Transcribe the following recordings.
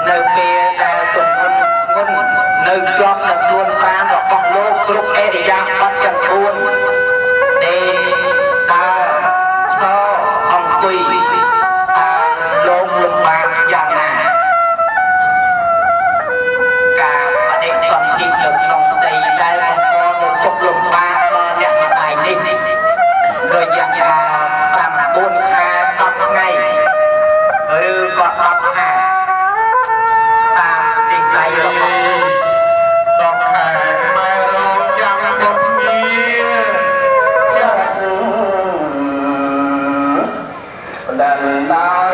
នៅពេលដែលទំនុកងុននៅជាប់នឹងខ្លួនប្រាណរបស់លោកគ្រប់អេរិយាបថទាំង4ដេកដើរឈរអង្គុយហើយលោកលំបាកយ៉ាងណាការបដិសន្ធិនៅក្នុងទីដែលបង្កនូវទុក្ខលំបាកដល់អ្នកម្ដាយនេះរយៈកាល9ខែ10ថ្ងៃឬក៏10ខែតាមនិស័យរបស់10ខែម៉ែរងចាំពុកងារចាំបណ្ដឹងដោយ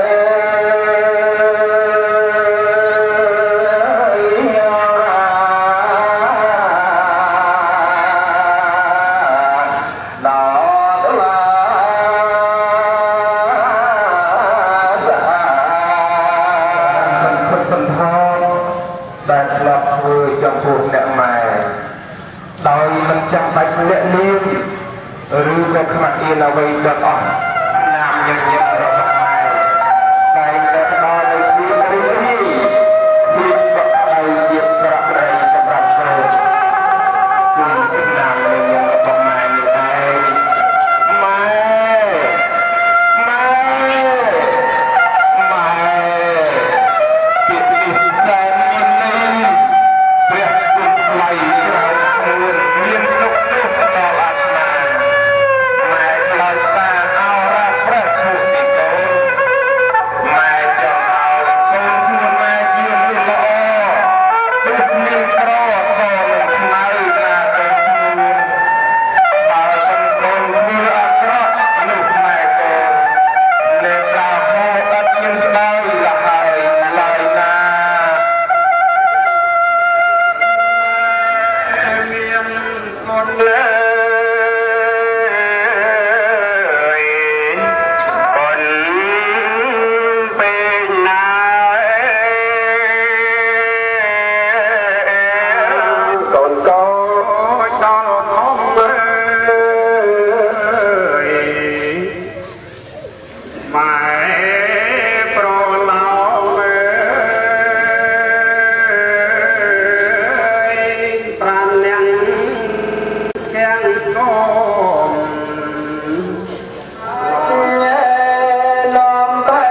ចាំបាច់លាក់លៀមឬក៏ខ្មាស់អៀនអ្វីទាំងអស់ណាមញញឹមរបស់ខ្មែរតែតែដល់នៅទីនេះមានបកដៃជាប្រកដីសម្រាប់គ្រូគឺណាមញញឹមរបស់ខ្មែរនេះឯងម៉ែពីនេះតែមានព្រះគុណថ្លៃច្រើនមានទុកទុកដល់អាត្មាម៉ែខ្លោចសារអោរ៉ាព្រះឈុតិកូនម៉ែចង់ឲ្យកូនខ្លួនម៉ែជាមនុស្សល្អទុកមានក្រសនឹងខ្មៅណាទៅឈ្មោះបើសិនកូនធ្វើអាក្រក់នោះម៉ែកូនលេបរាហោអត់មានស្ដាយលហើយឡើយណាមានគុណលើគុណពេលណាកូនកូនដល់ធំម៉ែប្រឡោប្រាំលៀងទាំងស្គមនំទៅ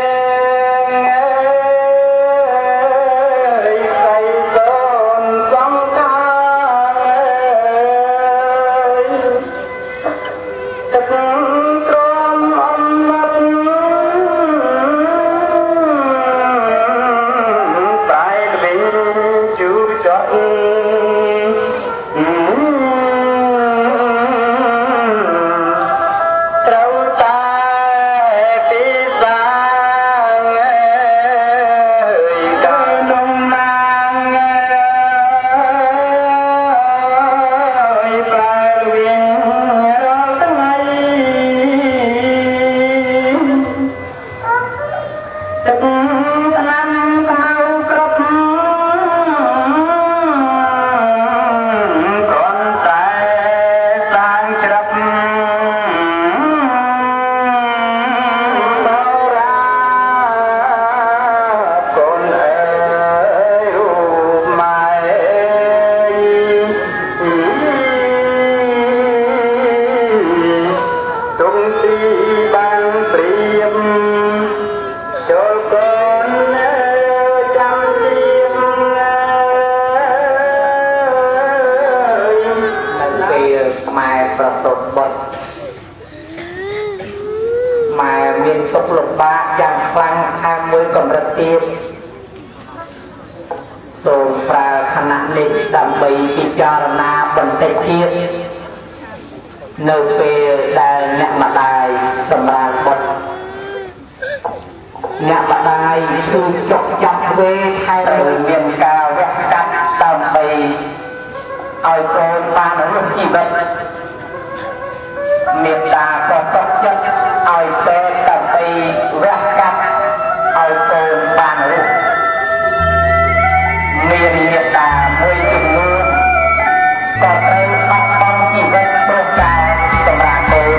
ใส่សូនសំខាទឹកទ្រាំអំណត់តែវិញជូរចត់ត្រូវតែពីសាងកាលនំណាងប្រែវិញរាល់ថ្ងៃទឹកថ្នាំកៅគ្រប់គ្រាន់តែសាងច្រាប់បរាកូនអើយរូបម៉ែទុំទីបានព្រៀបចូលកូនចាំទៀតនៅពេលខ្មែរប្រសូតបុត្រម៉ែមានទុក្ខលំបាកយ៉ាងខ្លាំងខាងមួយកម្រិតទៀតសូមប្រើខណៈនេះដើម្បីពិចារណាបន្តិចទៀតនៅពេលដែលអ្នកម្ដាយសម្រាលបុត្រអ្នកម្ដាយគឺចុកចាប់វេថែមានការវះកាត់ដើម្បីឲ្យកូនបានរស់ជីវិតមេត្តាក៏សុខចិត្តឲ្យពេទ្យដើម្បីវះកាត់ឲ្យកូនបានរស់មានមេត្តាមួយចំនួនក៏ត្រូវបាត់បង់ជីវិតព្រោះការសម្រាប់កូន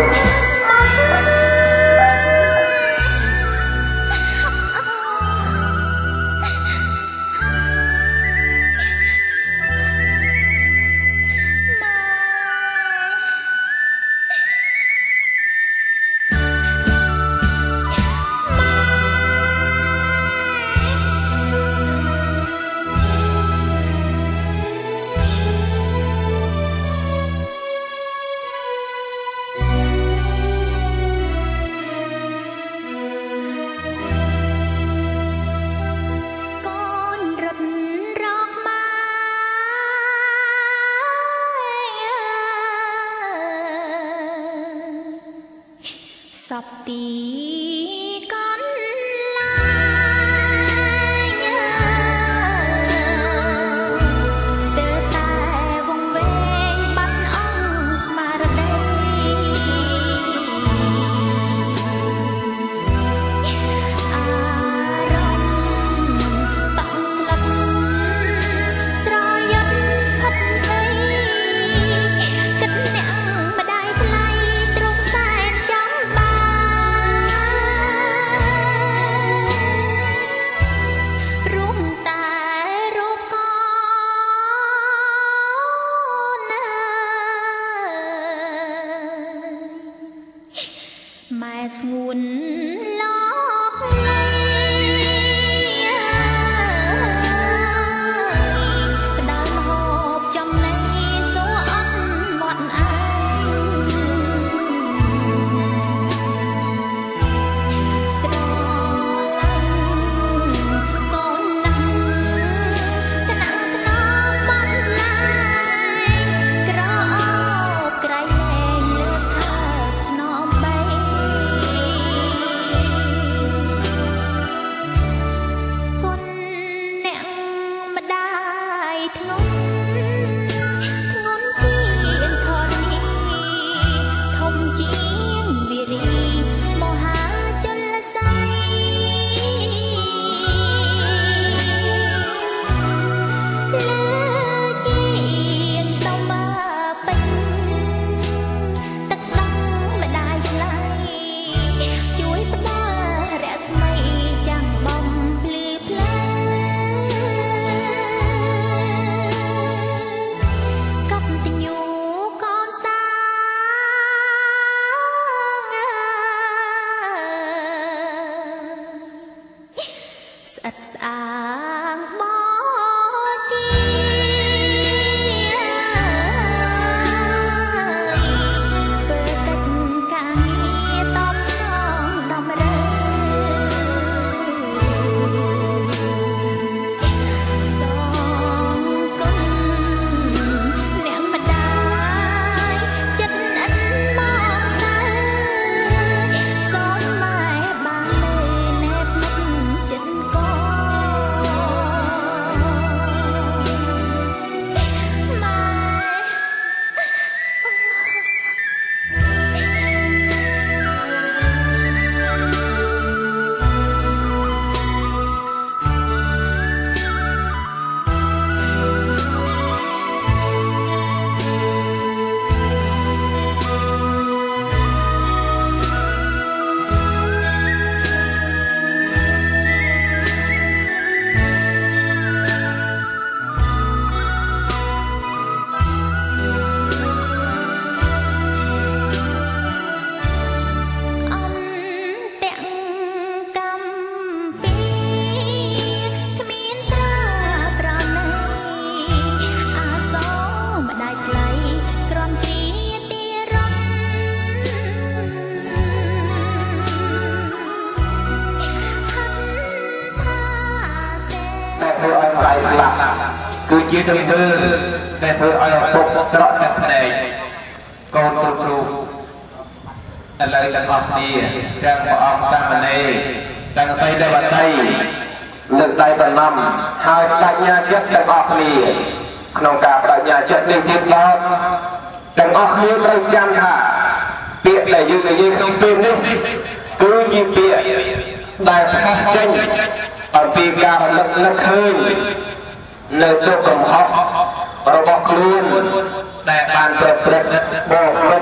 គឺជាទង្វើដែលធ្វើឲ្យឪពុកស្រក់ទឹកភ្នែកកូនគ្រូឥឡូវទាំងអស់គ្នាទាំងព្រះអង្គសាមណេរទាំងសីលវតីលើកដៃបន្នំហើយបដិញ្ញាចិត្តទាំងអស់គ្នាក្នុងការបដិញ្ញាចិត្តនេះទៀតដល់ទាំងអស់គ្នាត្រូវចាំថាពាក្យដែលយើងនិយាយក្នុងពេលនេះគឺជាពាក្យដែលផ្កាស់ចេញអំពីការរលឹកនឹកឃើញនៅទុកកំហុសរបស់ខ្លួនដែលបានប្រព្រឹត្តបោកពិត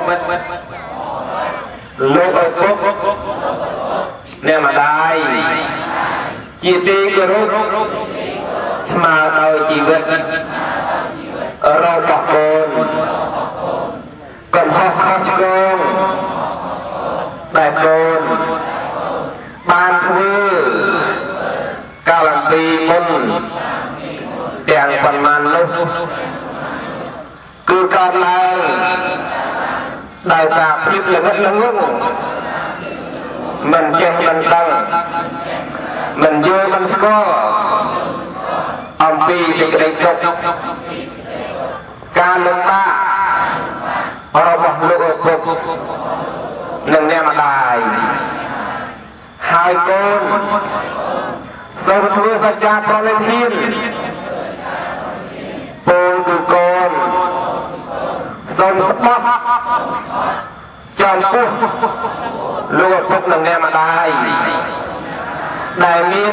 លោកឪពុកអ្នកម្ដាយជាទីគោរពស្មើដោយជីវិតរបស់កូនកំហុសខុសឆ្គងដែលកូនបានធ្វើកាលពីមុនទាំងប៉ុន្មាននោះគឺកើតឡើងដោយសារភាពល្ងឹតល្ងងមិនចេះមិនដឹងមិនយល់មិនស្គាល់អំពីសេចក្តីទុក្ខការលំបាករបស់លោកឪពុកនិងអ្នកម្ដាយហើយកូនសូមធ្វើសច្ចាប្រតិធានពលគឺកូនសូមស្បត់ចំពោះលោកឪពុកនិងអ្នកម្ដាយដែលមាន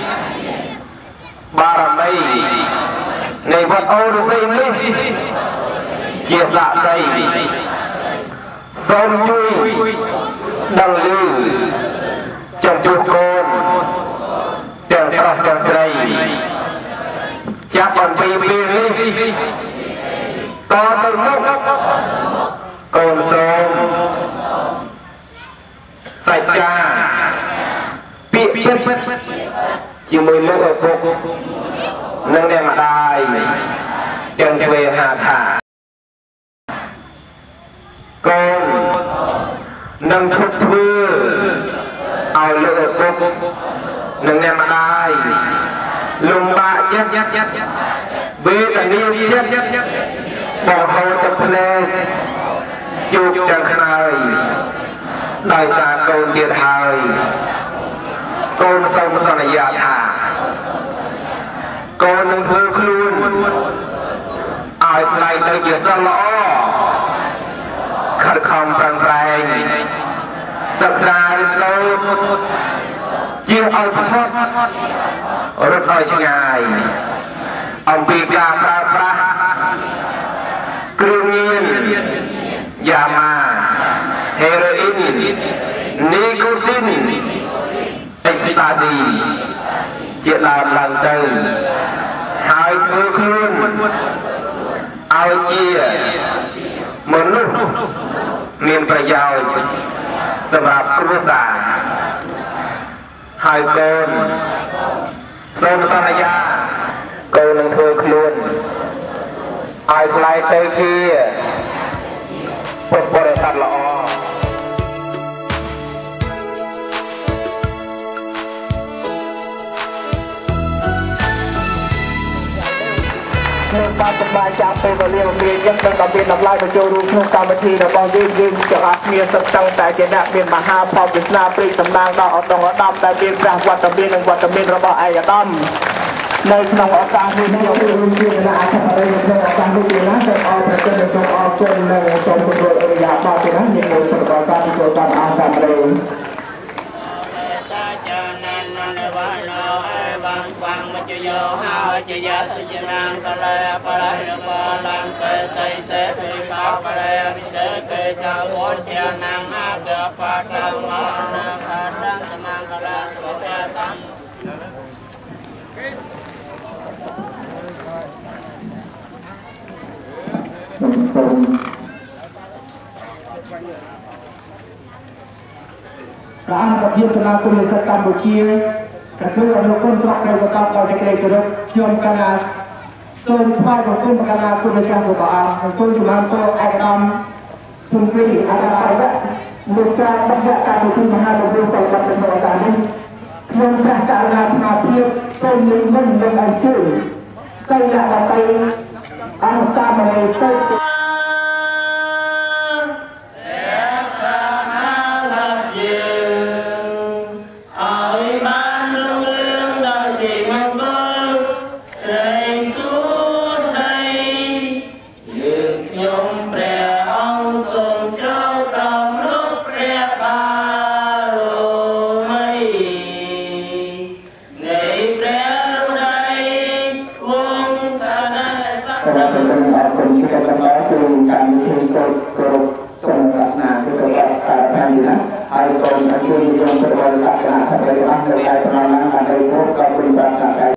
បារមីនៃវត្តអូរសីនេះជាសាក្សីសូមជួយដឹងឮចំពោះកូនទាំងប្រុសទាំងស្រីចាប់អំពីពេលនេះតទៅមុខកូនសូមសច្ចាពាក្យពិតជាមួយលោកឪពុកនិងអ្នកម្ដាយទាំងទ្វេហាថាកូននឹងឈប់ធ្វើឲ្យលោកឪពុកនិងអ្នកម្ដាយលំបាកចិត្តវេទនាចិត្តបង្ហូរទឹកភ្នែកជោគទាំងខ្នើយដោយសារកូនទៀតហើយកូនសូមសន្យាថាកូននឹងធ្វើខ្លួនឲ្យថ្លៃទៅជាសិស្សល្អខិតខំប្រឹងប្រែងសិក្សារៀនសូត្រជាឲ្យផុតរត់ឲ្យឆ្ងាយអំពីការប្រើប្រាស់គ្រឿងញៀនយ៉ាម៉ាហេរ៉ូអ៊ីននីកូទីនអេស្តាឌីជាដើមឡើងទៅហើយធ្វើខ្លួនឲ្យជាមនុស្សមានប្រយោជន៍សម្រាប់គ្រួសារហើយកូនសូមសន្យាកូននឹងធ្វើខ្លួនឲ្យខ្លាយទៅជាពុទ្ធបរិស័ទល្អនៅបាត់សម្រាប់ចាប់ពេលវេលារៀនយើងនឹងដល់មានតម្លៃបញ្ចូលរួមក្នុងកម្មវិធីរបស់យើងទាំងអស់គ្នាសុទ្ធសឹងតែជាអ្នកមានមហាផលវាសនាព្រីតំណាងដល់ឧត្តមឧត្តមដែលមានព្រះវត្តមាននិងវត្តមានរបស់ឯកឧត្តមនៅក្នុងឱកាសនេះខ្ញុំរួមជាគណៈអធិបតីក្នុងឱកាសនេះណាសូមអរប្រសិទ្ធសូមអរគុណនិងសូមគោរពអរិយាប័ត្រណាយើងនឹងប្រកាសពីចូលតាមអង្គការប្រេងBang majuyo hao jaya sejirang kala para nama lang ke sai se pripa para bisa ke sabon tianang aga padang mana padang semangkala sebatang Raan Rabiat Tenaga Masyarakat Kamboja Ketua Rukun Sokong Betul Sekretari Kerup Nyom Kanas Sun Phai Rukun Kanas Kudasan Bupaan Sun Jumanto Aikam Sumpri Ada Ayat Luka Banyak Rukun Maharukun Sokong Betul Nyom Kanas Nafiat Sun Limun Dengan Cun Saya Batai Angsa Malaysia Hai kaum hadirin yang berbahagia, hari ini kita akan mengenai penanganan dari program peribadatan.